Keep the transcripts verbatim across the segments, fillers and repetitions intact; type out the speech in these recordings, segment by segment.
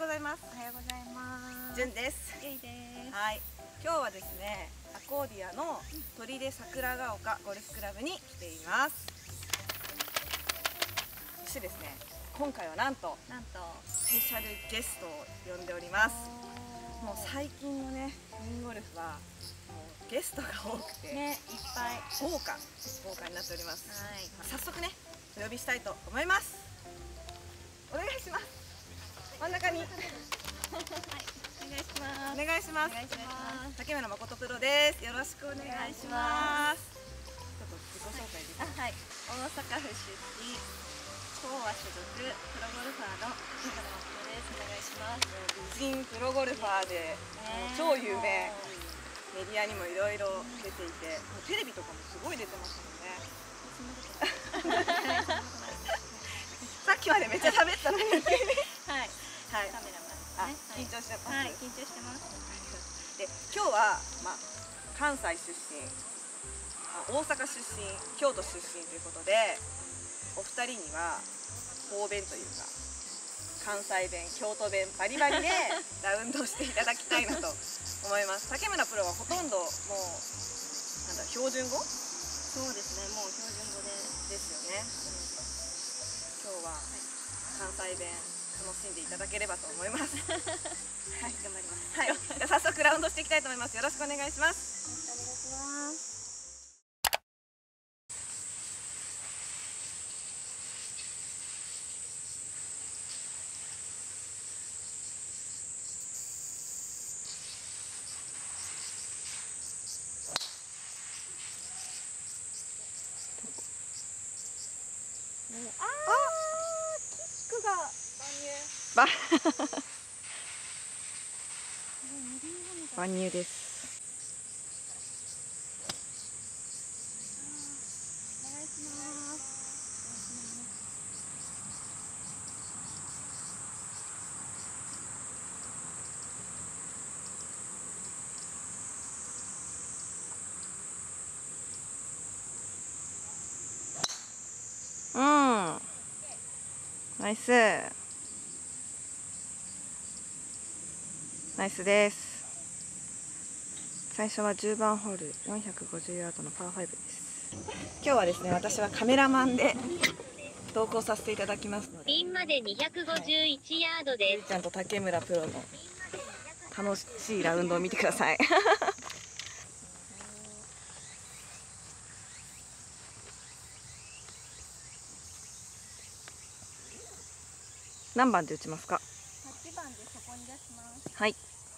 ざいます。 おはようございます。 じゅんです。 ゆいです。 はい、今日はですね、アコーディアの砦桜ヶ丘ゴルフクラブに来ています。そしてですね、今回はなんとなんとスペシャルゲストを呼んでおります。もう最近のね、ミニゴルフはもうゲストが多くてね、いっぱい豪華豪華になっております。 はい、 早速ね、お呼びしたいと思います。お願いします。真ん中に。はい、 お願いします。 お願いします。 お願いします。 竹村誠プロです。よろしくお願いします。ちょっと自己紹介です。 はい、大阪府出身、東和所属、プロゴルファーの竹村誠です。お願いします。 美人プロゴルファーで、超有名。メディアにもいろいろ出ていて、テレビとかもすごい出てますもんね。さっきまでめっちゃ喋ったのに。はい。はい。 カメラマンですね。 緊張してます。 はい、緊張してます。 で、今日はまあ関西出身、大阪出身、京都出身ということで、お二人には方便というか関西弁、京都弁バリバリでラウンドしていただきたいなと思います。竹村プロはほとんどもうなんだ標準語？ そうですね、もう標準語でですよね。今日は関西弁楽しんでいただければと思います。 はい、頑張ります。 はい、じゃあ早速ラウンドしていきたいと思います。よろしくお願いします。 お願いします。ああ、キックがば万入です。 お願いします。 うん。ナイス。ナイスです。最初はじゅうばんホールよんひゃくごじゅうヤードのパーファイブです。今日はですね、私はカメラマンで同行させていただきますので、 ピンまでにひゃくごじゅういちヤードです。 ゆいちゃんと竹村プロの楽しいラウンドを見てください。何番で打ちますか？ はちばんでそこに出します。 はい。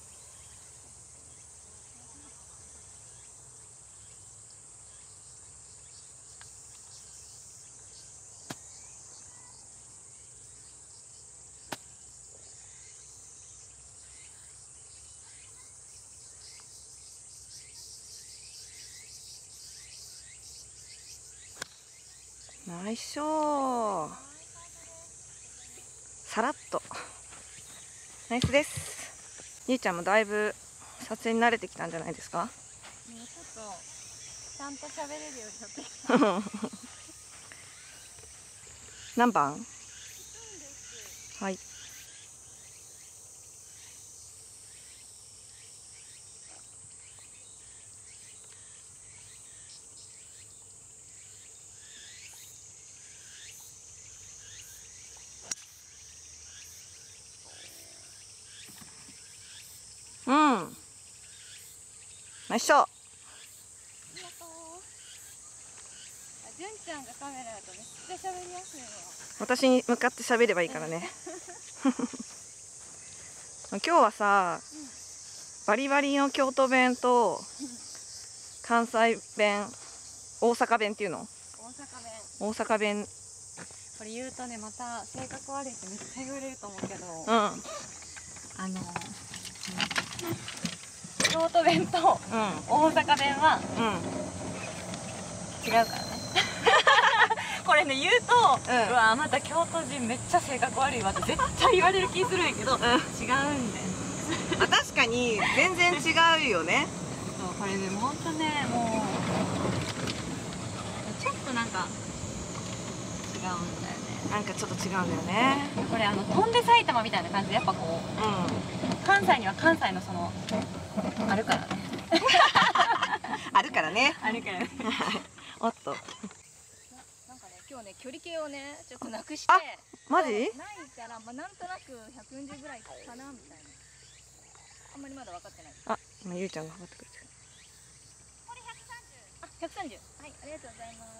ナイスショー。さらっと。ナイスです。ゆいちゃんもだいぶ撮影に慣れてきたんじゃないですか？ もうちょっとちゃんと喋れるようになってきた。 何番？はい。うん。ナイスショー。 ありがとう。じゅんちゃんがカメラだとめっちゃ喋りやすいの。 私に向かって喋ればいいからね。今日はさ、うん、バリバリの京都弁と関西弁、大阪弁っていうの？ 大阪弁。 大阪弁。 これ言うとね、また性格悪いってめっちゃ言われると思うけど、うん、 あの京都弁と大阪弁は違うからね。これね言うと、うん、うわまた京都人めっちゃ性格悪いわって絶対言われる気するんやけど、うん、違うんだよ。 あ、確かに全然違うよね。 そう、これねほんとね、もうちょっとなんか違うんだよね。 なんかちょっと違うんだよね。 これあの飛んで埼玉みたいな感じでやっぱこう、うん、関西には関西のそのあるからねあるからねあるからねおっとなんかね今日ね距離計をねちょっとなくして、 マジ？ ないから、まあ、なんとなくひゃくよんじゅうぐらいかなみたいな。あんまりまだ分かってない。 あ、今ゆうちゃんが測ってくれてる。 これひゃくさんじゅう。あ、ひゃくさんじゅう。はい、ありがとうございます。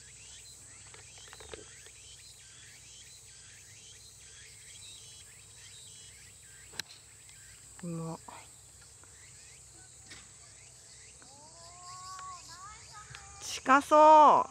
もう近そう。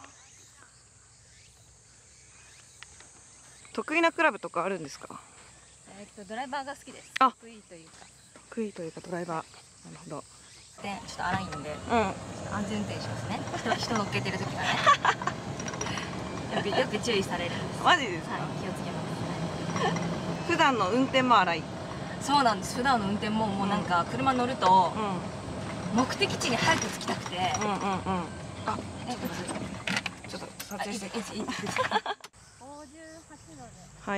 得意なクラブとかあるんですか？ えっとドライバーが好きです。 あ、 得意というか。 得意というかドライバー。なるほど。 で、ちょっと荒いんで、うん、ちょっと安全運転しますね。人人乗っけてる時はね。よくよく注意されるんです。 マジですか？ はい、気をつけます。 普段の運転も荒い。 そうなんです。普段の運転ももうなんか車乗ると、 うん、 目的地に早く着きたくて。 うんうんうん。あ、 え、 ちょっと撮影して。 いいですいいです。ごじゅうはちどで。 はい。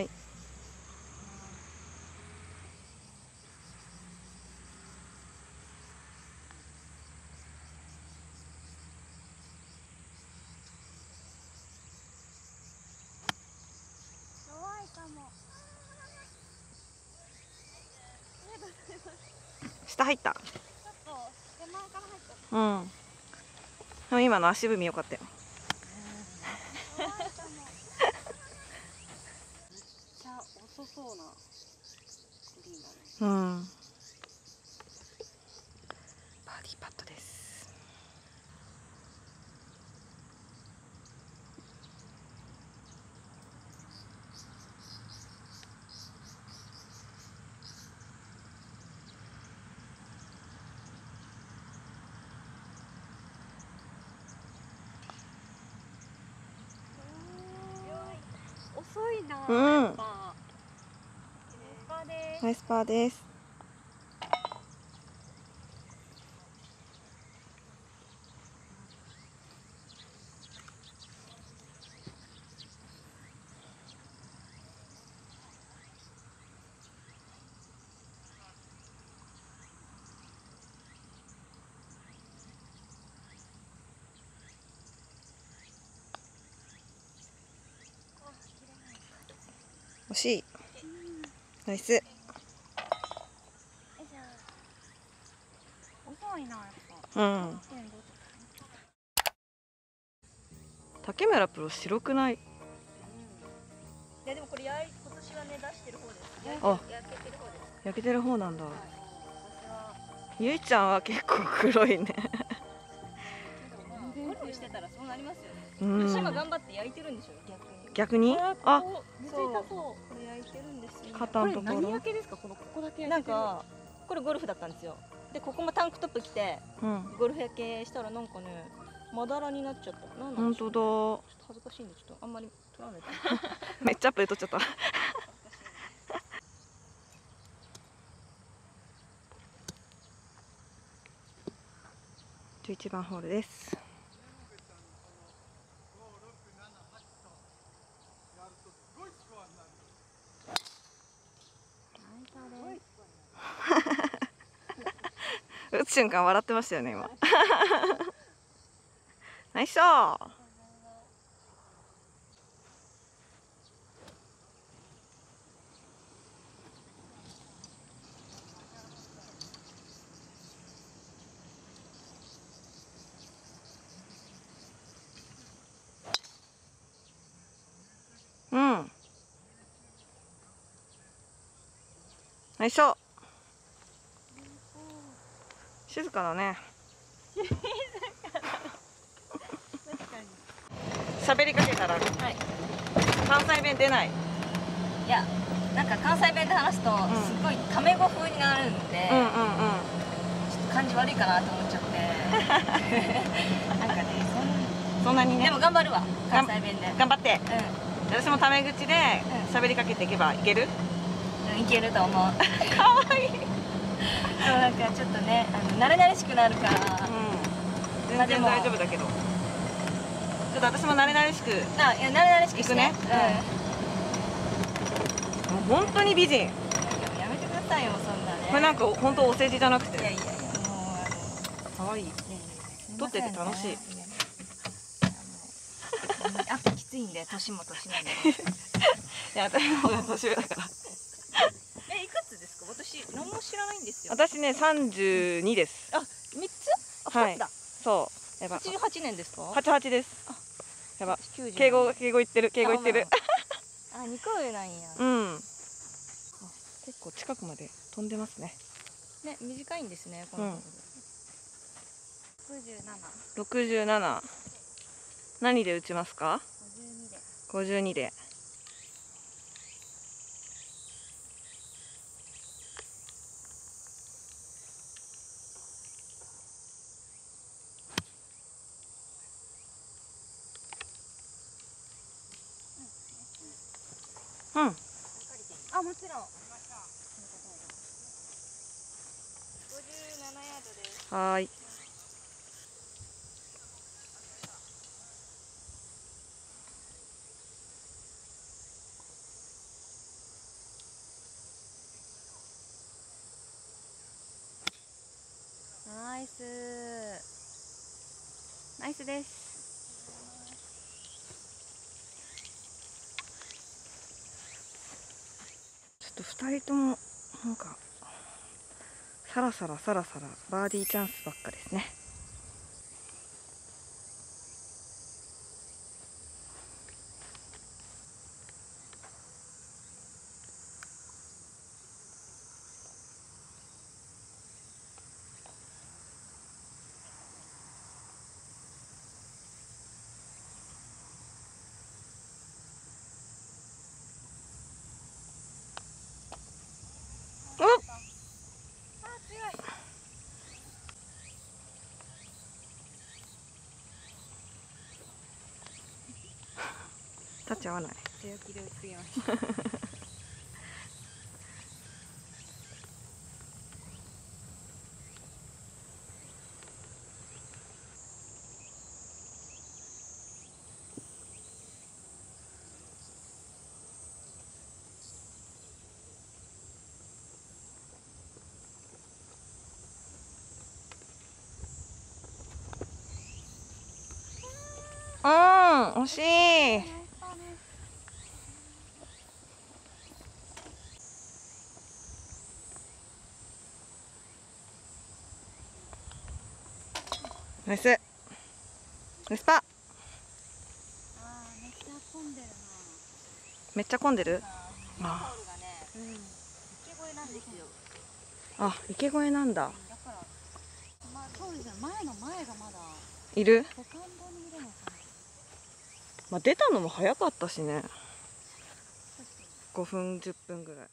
下入った。うん。でも今の足踏み良かったよ。 めっちゃ遅そうなグリーンだね。 うん。バーディーパットです。 遅いな。 うん。 やっぱナイスパーです。惜しい。ナイス。 遅いなやっぱ。 うん。竹村プロ白くない？ いやでもこれやい今年はね出してる方です。 あ、 焼けてる方です。 焼けてる方なんだ。 はい、 ゆいちゃんは結構黒いね。 ゴルフしてたらそうなりますよね。 うん。 私今頑張って焼いてるんでしょ逆に。 逆に？あ、 めっちゃ痛そう。 これ焼いてるんですよ。 肩のところ。 何焼けですか？このここだけな焼けてる。 んかこれゴルフだったんですよ。でここもタンクトップ着てうん。 ゴルフ焼けしたらなんかねまだらになっちゃった。なんなん本でしょう。 当だ。 ちょっと恥ずかしいんでちょっとあんまり撮らないで。 めっちゃアップで撮っちゃった。じゅういちばんホールです。打つ瞬間笑ってましたよね今。ナイスショー。うん。ナイスショー。静かだね。喋りかけたら、はい、関西弁出ない。 いやなんか関西弁で話すとすごいタメ語風になるんで、 うんうんうん、 ちょっと感じ悪いかなと思っちゃって。なんかねそんなにね。 でも頑張るわ関西弁で。 頑張って。 うん。 私もタメ口で喋りかけていけばいける？ うん、いけると思う。 可愛い。 そうなんかちょっとねあの慣れ慣れしくなるから。うん。 全然大丈夫だけど。ちょっと私も慣れ慣れしく。 あいや慣れ慣れしくしてね。 うん。 本当に美人。 やめてくださいよそんなね。 これなんか本当お世辞じゃなくて。 いやいやいやもうあの可愛い。撮ってて楽しい。 いやあときついんで年も年なんで。 いや私の方が年上だから。 えいくつですか？私何も知らないんですよ。 私ねさんじゅうにです。 あ三つ？あはい二つだ。 そうやば。 八十八年ですか？ はちはちです。やば。 きゅうじゅう敬語敬語言ってる敬語言ってる。 あ二個上なんや。 うん。結構近くまで飛んでますね。 ね短いんですねこの。六十七。 六十七。何で打ちますか？五十二で。うん。 あもちろん。五十七ヤードです。 はーい。 ナイスナイスです。 ちょっとふたりともなんかさらさらさらさらバーディーチャンスばっかですね。おっタッチ合わない。 強気で打ちすぎました。 うん、惜しい。ナイス。ナイスパー。 あーめっちゃ混んでるな。 めっちゃ混んでる。 ホあールがね、池越えなんですよ。 あ、池越えなんだ。 だからまあそうですね。前の前がまだいる。 セカンドにいるのかな。 まあ、出たのも早かったしね。ごふんじゅっぷんぐらい。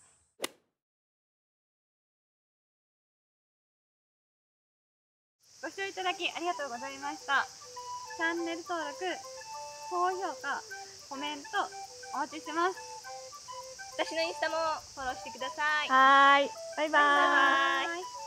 ご視聴いただきありがとうございました。チャンネル登録、高評価、コメントお待ちしてます。 私のインスタもフォローしてください。 はーい。バイバーイ。 バイバーイ。